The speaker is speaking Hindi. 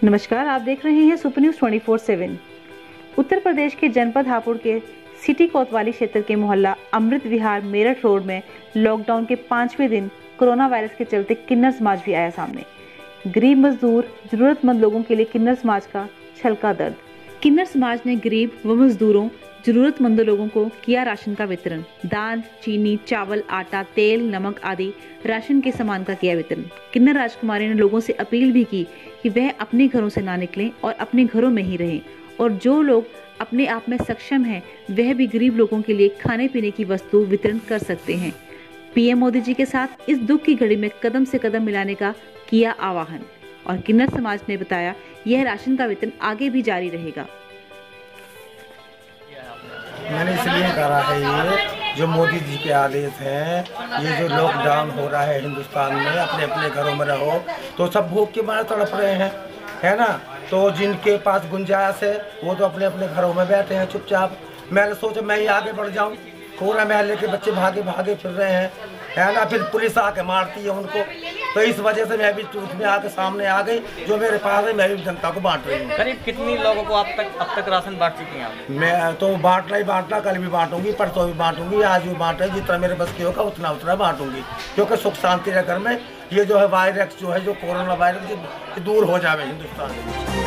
नमस्कार, आप देख रहे हैं सुपर न्यूज 24/7। उत्तर प्रदेश के जनपद हापुड़ के सिटी कोतवाली क्षेत्र के मोहल्ला अमृत विहार मेरठ रोड में लॉकडाउन के 5वें दिन कोरोना वायरस के चलते किन्नर समाज भी आया सामने। गरीब मजदूर, जरूरतमंद लोगों के लिए किन्नर समाज का छलका दर्द। किन्नर समाज ने गरीब व मजदूरों, जरूरतमंद लोगों को किया राशन का वितरण। दाल, चीनी, चावल, आटा, तेल, नमक आदि राशन के सामान का किया वितरण। किन्नर राजकुमारी ने लोगों से अपील भी की कि वह अपने घरों से ना निकलें और अपने घरों में ही रहें, और जो लोग अपने आप में सक्षम हैं वह भी गरीब लोगों के लिए खाने पीने की वस्तु वितरण कर सकते हैं। पीएम मोदी जी के साथ इस दुख की घड़ी में कदम से कदम मिलाने का किया आह्वान, और किन्नर समाज ने बताया यह राशन का वितरण आगे भी जारी रहेगा। मैंने इसलिए करा है ये जो मोदी जी के आदेश हैं, ये जो लॉकडाउन हो रहा है हिंदुस्तान में, अपने अपने घरों में रहो, तो सब भूख के मारे तड़प रहे हैं, है ना। तो जिनके पास गुंजाइश है वो तो अपने अपने घरों में बैठे हैं चुपचाप। मैंने सोचा मैं ही आगे बढ़ जाऊं। पूरा महल्ले के बच्चे भागे भागे फिर रहे हैं, है ना। फिर पुलिस आके मारती है उनको, तो इस वजह से मैं भी ट्रूथ में आके सामने आ गई। जो मेरे पास है मैं भी जनता को बांट रही हूँ। करीब कितनी लोगों को अब तक राशन बांट चुकी हैं आप? मैं तो बांटना, कल भी बांटूंगी, परसों भी बांटूंगी, आज भी बांट रही। जितना मेरे बस की होगा उतना बांटूंगी, क्योंकि सुख शांति रह घर में ये जो है वायरस जो है, जो कोरोना वायरस दूर हो जाए हिंदुस्तान में।